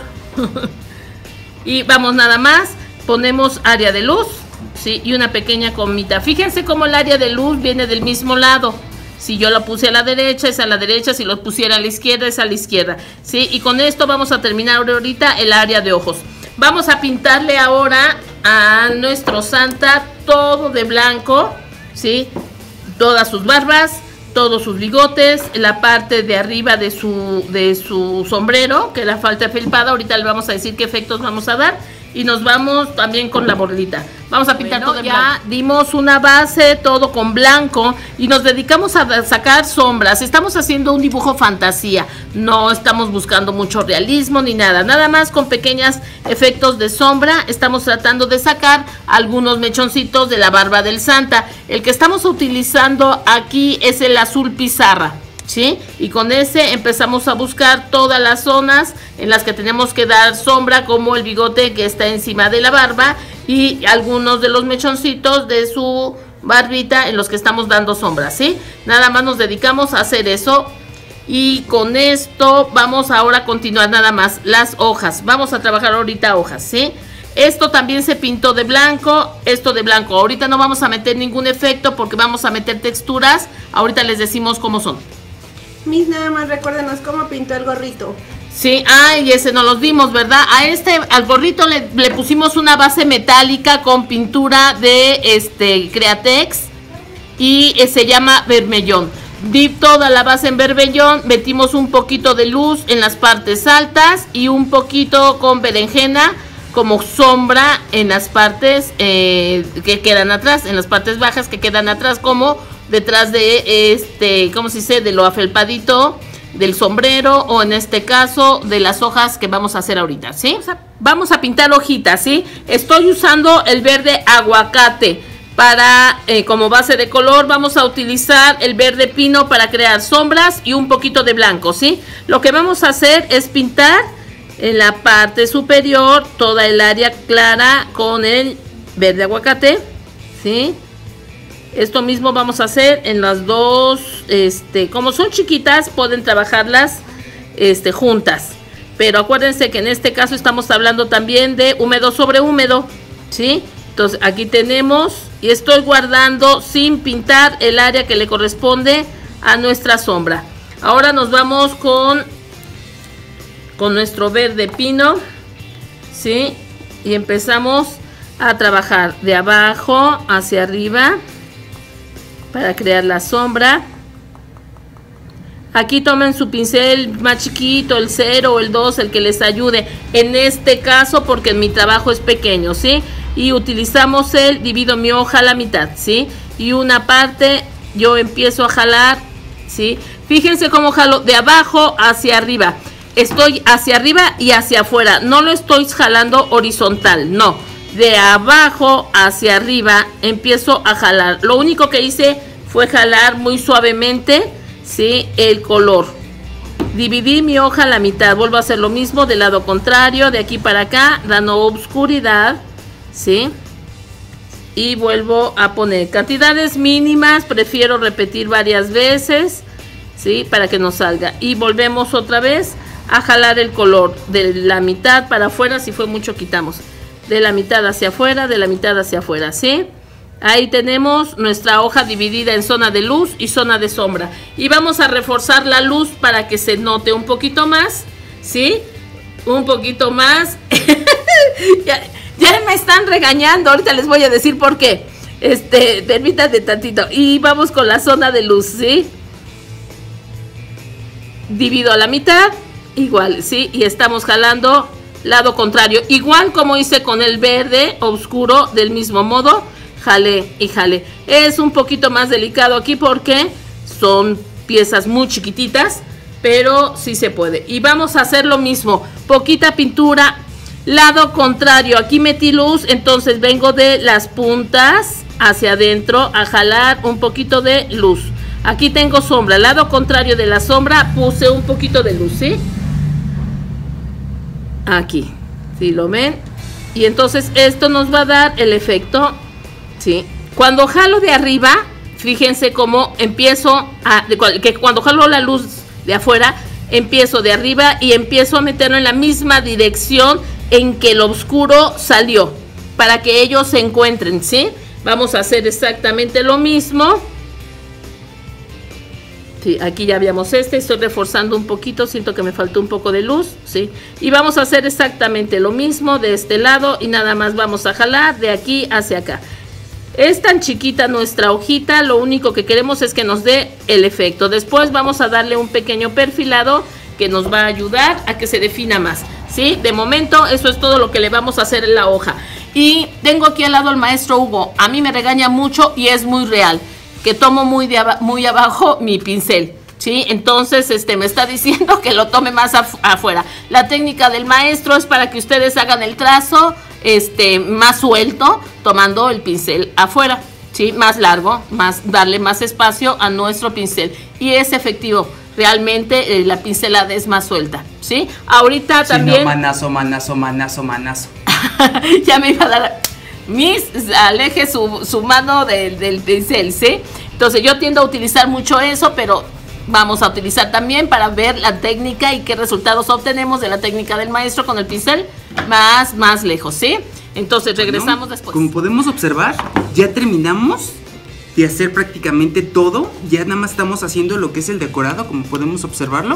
Y vamos nada más, ponemos área de luz, ¿sí? Y una pequeña comita. Fíjense cómo el área de luz viene del mismo lado. Si yo lo puse a la derecha, es a la derecha. Si lo pusiera a la izquierda, es a la izquierda, ¿sí? Y con esto vamos a terminar ahorita el área de ojos. Vamos a pintarle ahora a nuestro Santa todo de blanco, ¿sí? Todas sus barbas, todos sus bigotes, la parte de arriba de su sombrero, que la falta felpada. Ahorita le vamos a decir qué efectos vamos a dar. Y nos vamos también con la bolita. Vamos a pintar todo de blanco. Ya dimos una base, todo con blanco, y nos dedicamos a sacar sombras. Estamos haciendo un dibujo fantasía. No estamos buscando mucho realismo ni nada. Nada más con pequeños efectos de sombra. Estamos tratando de sacar algunos mechoncitos de la barba del Santa. El que estamos utilizando aquí es el azul pizarra, ¿sí? Y con ese empezamos a buscar todas las zonas en las que tenemos que dar sombra, como el bigote que está encima de la barba y algunos de los mechoncitos de su barbita en los que estamos dando sombra, ¿sí? Nada más nos dedicamos a hacer eso. Y con esto vamos ahora a continuar nada más las hojas. Vamos a trabajar ahorita hojas, ¿sí? Esto también se pintó de blanco, esto de blanco. Ahorita no vamos a meter ningún efecto porque vamos a meter texturas. Ahorita les decimos cómo son. Miss, nada más recuérdenos cómo pintó el gorrito. Sí, y ese no los dimos, ¿verdad? Al gorrito le pusimos una base metálica con pintura de Createx y se llama vermellón. Di toda la base en vermellón, metimos un poquito de luz en las partes altas y un poquito con berenjena como sombra en las partes que quedan atrás, en las partes bajas que quedan atrás como detrás de ¿cómo se dice? De lo afelpadito del sombrero, o en este caso de las hojas que vamos a hacer ahorita, ¿sí? Vamos a pintar hojitas, ¿sí? Estoy usando el verde aguacate para como base de color. Vamos a utilizar el verde pino para crear sombras y un poquito de blanco, ¿sí? Lo que vamos a hacer es pintar en la parte superior toda el área clara con el verde aguacate, ¿sí? Esto mismo vamos a hacer en las dos, como son chiquitas, pueden trabajarlas juntas. Pero acuérdense que en este caso estamos hablando también de húmedo sobre húmedo, ¿sí? Entonces aquí tenemos, y estoy guardando sin pintar el área que le corresponde a nuestra sombra. Ahora nos vamos con nuestro verde pino, ¿sí? Y empezamos a trabajar de abajo hacia arriba para crear la sombra. Aquí tomen su pincel más chiquito, el 0 o el 2, el que les ayude. En este caso, porque mi trabajo es pequeño, ¿sí? Y utilizamos divido mi hoja a la mitad, ¿sí? Y una parte yo empiezo a jalar, ¿sí? Fíjense cómo jalo de abajo hacia arriba. Estoy hacia arriba y hacia afuera. No lo estoy jalando horizontal, no. De abajo hacia arriba empiezo a jalar. Lo único que hice fue jalar muy suavemente, ¿sí? El color. Dividí mi hoja a la mitad. Vuelvo a hacer lo mismo del lado contrario, de aquí para acá, dando obscuridad, ¿sí? Y vuelvo a poner cantidades mínimas. Prefiero repetir varias veces, ¿sí? Para que nos salga. Y volvemos otra vez a jalar el color de la mitad para afuera. Si fue mucho, quitamos. De la mitad hacia afuera, de la mitad hacia afuera, ¿sí? Ahí tenemos nuestra hoja dividida en zona de luz y zona de sombra. Y vamos a reforzar la luz para que se note un poquito más, ¿sí? Un poquito más. ya me están regañando, ahorita les voy a decir por qué. Permítanme tantito. Y vamos con la zona de luz, ¿sí? Divido a la mitad, igual, ¿sí? Y estamos jalando lado contrario, igual como hice con el verde oscuro, del mismo modo, jalé y jalé. Es un poquito más delicado aquí porque son piezas muy chiquititas, pero sí se puede. Y vamos a hacer lo mismo, poquita pintura, lado contrario, aquí metí luz, entonces vengo de las puntas hacia adentro a jalar un poquito de luz. Aquí tengo sombra, lado contrario de la sombra puse un poquito de luz, ¿sí? Aquí, ¿sí lo ven? Y entonces esto nos va a dar el efecto, ¿sí? Cuando jalo de arriba, fíjense cómo empiezo que cuando jalo la luz de afuera, empiezo de arriba y empiezo a meterlo en la misma dirección en que lo oscuro salió, para que ellos se encuentren, ¿sí? Vamos a hacer exactamente lo mismo. Sí, aquí ya habíamos estoy reforzando un poquito, siento que me faltó un poco de luz, ¿sí? Y vamos a hacer exactamente lo mismo de este lado y nada más vamos a jalar de aquí hacia acá. Es tan chiquita nuestra hojita, lo único que queremos es que nos dé el efecto. Después vamos a darle un pequeño perfilado que nos va a ayudar a que se defina más, ¿sí? De momento eso es todo lo que le vamos a hacer en la hoja. Y tengo aquí al lado al maestro Hugo, a mí me regaña mucho y es muy real, que tomo muy abajo mi pincel, ¿sí? Entonces me está diciendo que lo tome más afuera. La técnica del maestro es para que ustedes hagan el trazo más suelto, tomando el pincel afuera, ¿sí? Más largo, darle más espacio a nuestro pincel. Y es efectivo, realmente la pincelada es más suelta, ¿sí? Ahorita sí, también... No, manazo. Ya me iba a dar... aleje su mano del pincel, ¿sí? Entonces yo tiendo a utilizar mucho eso, pero vamos a utilizar también para ver la técnica y qué resultados obtenemos de la técnica del maestro con el pincel más lejos, ¿sí? Entonces regresamos después. Como podemos observar, ya terminamos de hacer prácticamente todo. Ya nada más estamos haciendo lo que es el decorado, como podemos observarlo.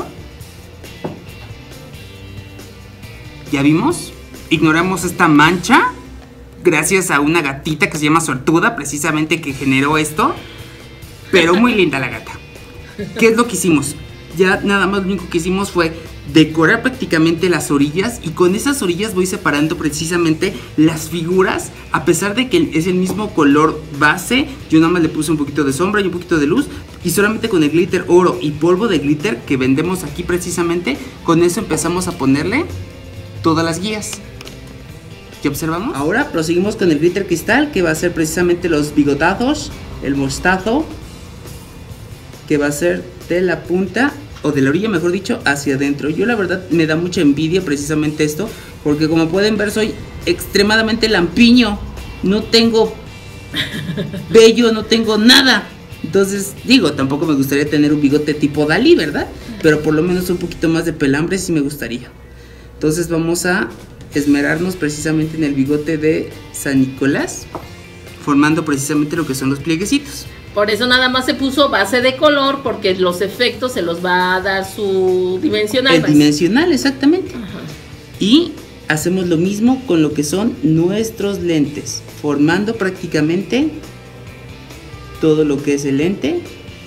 ¿Ya vimos? Ignoramos esta mancha gracias a una gatita que se llama Sortuda, precisamente, que generó esto. Pero muy linda la gata. ¿Qué es lo que hicimos? Ya nada más lo único que hicimos fue decorar prácticamente las orillas, y con esas orillas voy separando precisamente las figuras. A pesar de que es el mismo color base, yo nada más le puse un poquito de sombra y un poquito de luz, y solamente con el glitter oro y polvo de glitter que vendemos aquí precisamente, con eso empezamos a ponerle todas las guías. ¿Qué observamos? Ahora proseguimos con el glitter cristal, que va a ser precisamente los bigotados, el mostazo, que va a ser de la punta, o de la orilla mejor dicho, hacia adentro. Yo la verdad me da mucha envidia precisamente esto, porque como pueden ver soy extremadamente lampiño, no tengo vello, no tengo nada. Entonces digo, tampoco me gustaría tener un bigote tipo Dalí, ¿verdad? Pero por lo menos un poquito más de pelambre sí me gustaría. Entonces vamos a esmerarnos precisamente en el bigote de San Nicolás, formando precisamente lo que son los plieguecitos. Por eso nada más se puso base de color, porque los efectos se los va a dar su dimensional. El dimensional, exactamente. Ajá. Y hacemos lo mismo con lo que son nuestros lentes, formando prácticamente todo lo que es el lente,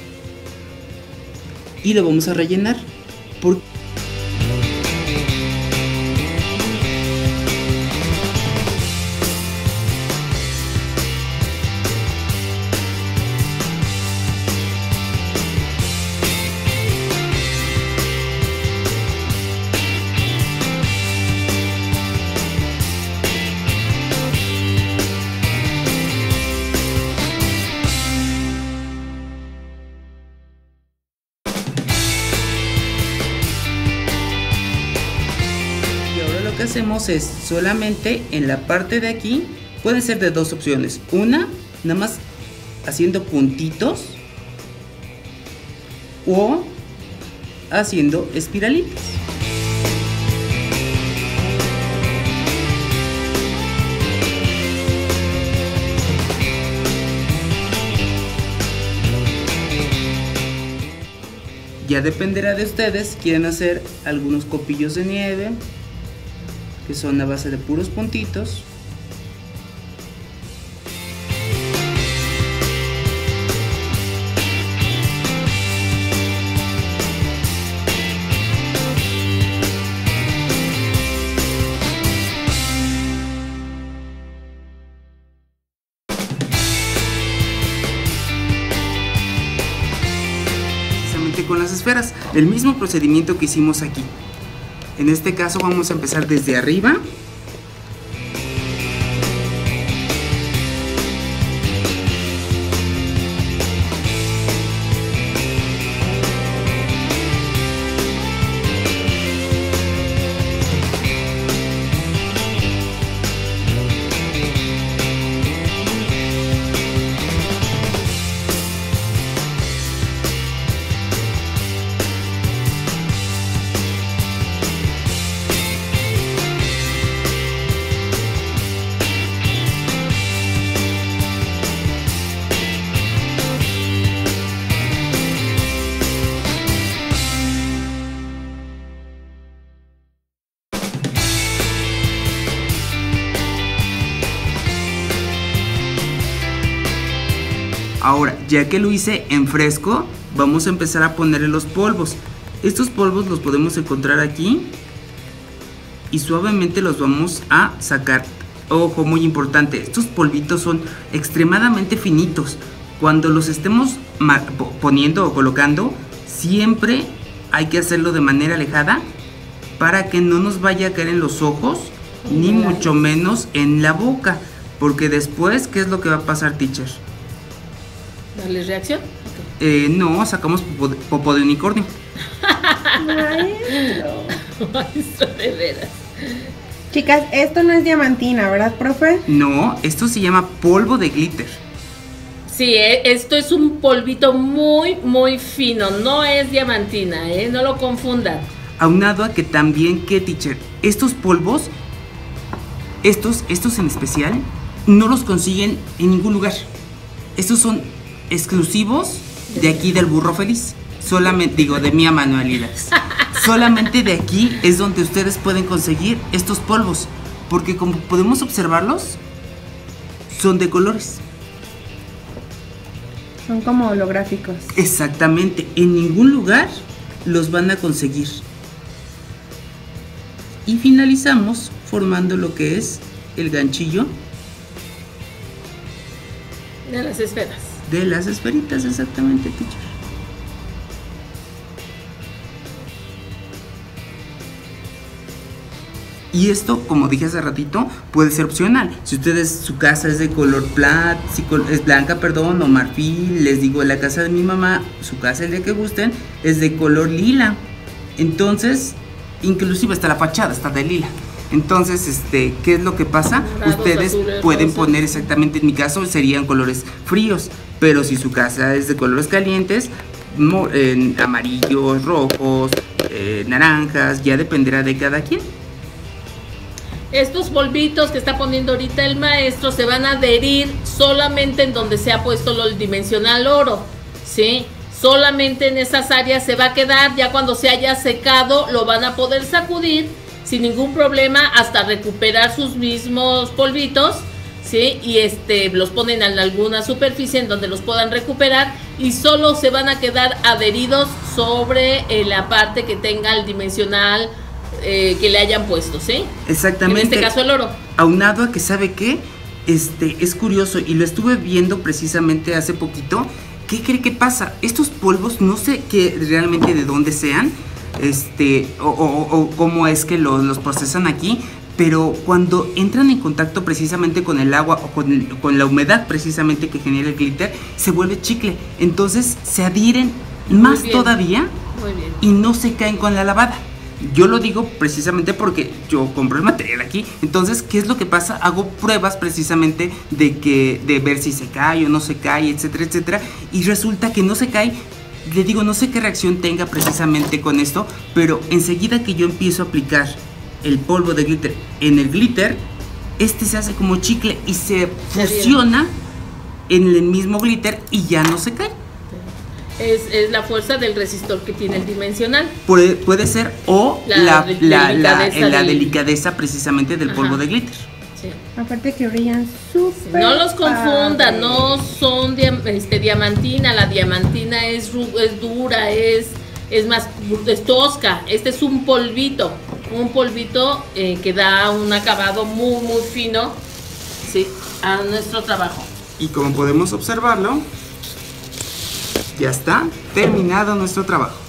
y lo vamos a rellenar. Que hacemos es solamente en la parte de aquí, pueden ser de dos opciones. Una, nada más haciendo puntitos, o haciendo espiralitas. Ya dependerá de ustedes, quieren hacer algunos copillos de nieve, que son a base de puros puntitos. Precisamente con las esferas, el mismo procedimiento que hicimos aquí. En este caso vamos a empezar desde arriba. Ahora, ya que lo hice en fresco, vamos a empezar a ponerle los polvos. Estos polvos los podemos encontrar aquí y suavemente los vamos a sacar. Ojo, muy importante, estos polvitos son extremadamente finitos. Cuando los estemos poniendo o colocando, siempre hay que hacerlo de manera alejada para que no nos vaya a caer en los ojos, ni mucho menos en la boca. Porque después, ¿qué es lo que va a pasar, teacher? ¿Darle reacción? No, sacamos popo de unicornio. Maestro, de veras. Chicas, esto no es diamantina, ¿verdad, profe? No, esto se llama polvo de glitter. Sí, esto es un polvito muy, muy fino. No es diamantina, no lo confundan. Aunado a que también, ¿qué, teacher? Estos polvos, estos en especial, no los consiguen en ningún lugar. Estos son exclusivos de aquí del Burro Feliz. Solamente, digo, de Mía Manualidades. Solamente de aquí es donde ustedes pueden conseguir estos polvos. Porque como podemos observarlos, son de colores. Son como holográficos. Exactamente, en ningún lugar los van a conseguir. y finalizamos formando lo que es el ganchillo De las esferas. de las esferitas, exactamente, teacher. Y esto, como dije hace ratito, puede ser opcional. Si ustedes, su casa es de color es blanca, perdón, o marfil, les digo, la casa de mi mamá, su casa, el día que gusten, es de color lila. Entonces, inclusive hasta la fachada está de lila. Entonces, ¿qué es lo que pasa? Morados, Ustedes azules, pueden rosas. poner exactamente, en mi caso, serían colores fríos. Pero si su casa es de colores calientes, amarillos, rojos, naranjas, ya dependerá de cada quien. Estos polvitos que está poniendo ahorita el maestro se van a adherir solamente en donde se ha puesto el dimensional oro, ¿sí? Solamente en esas áreas se va a quedar. Ya cuando se haya secado lo van a poder sacudir sin ningún problema hasta recuperar sus mismos polvitos, ¿sí? Y los ponen en alguna superficie en donde los puedan recuperar y solo se van a quedar adheridos sobre la parte que tenga el dimensional que le hayan puesto, ¿sí? Exactamente. En este caso el oro. Aunado a que, ¿sabe qué? Es curioso y lo estuve viendo precisamente hace poquito. ¿Qué cree que pasa? Estos polvos, no sé qué realmente de dónde sean, o cómo es que los procesan aquí, pero cuando entran en contacto precisamente con el agua o con la humedad precisamente que genera el glitter, se vuelve chicle. Entonces se adhieren más todavía Muy bien. y no se caen con la lavada. Yo lo digo precisamente porque yo compro el material aquí. Entonces, ¿qué es lo que pasa? Hago pruebas precisamente de ver si se cae o no se cae, etcétera, etcétera. Y resulta que no se cae. Le digo, no sé qué reacción tenga precisamente con esto, pero enseguida que yo empiezo a aplicar el polvo de glitter en el glitter, se hace como chicle y se fusiona en el mismo glitter y ya no se cae. Es la fuerza del resistor que tiene el dimensional. Puede ser, o la delicadeza delicadeza precisamente del polvo de glitter. Sí. Aparte que brillan súper. No los confundan, padre. no son diamantina. La diamantina es dura, es tosca. Este es un polvito que da un acabado muy, muy fino, sí, a nuestro trabajo. Y como podemos observarlo, ya está terminado nuestro trabajo.